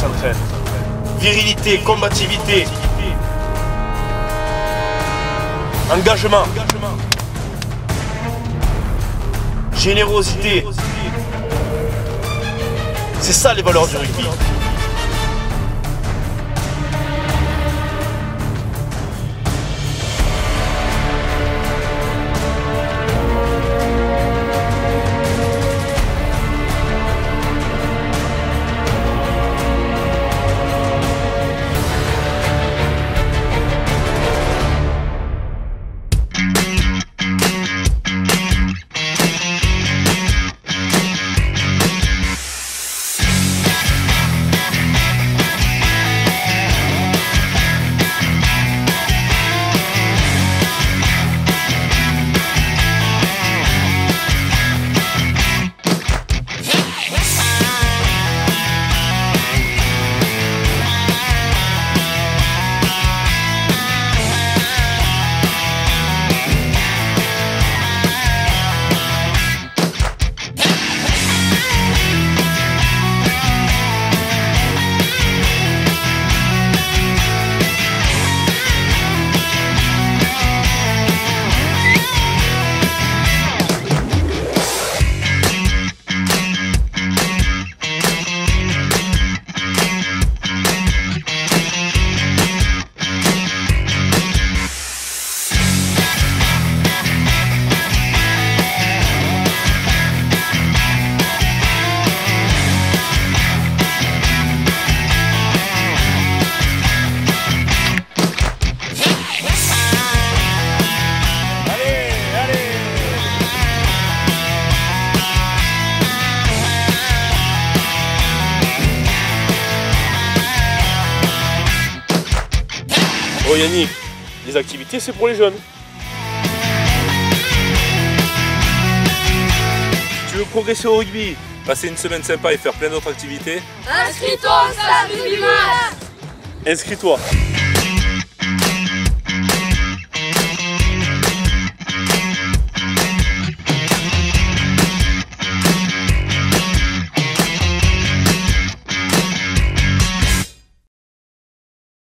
s'entraîne. Virilité, combativité, engagement, générosité. C'est ça les valeurs du rugby. Oh Yannick, les activités c'est pour les jeunes. Tu veux progresser au rugby, passer une semaine sympa et faire plein d'autres activités? Inscris-toi au stade Rugby Max. Inscris-toi.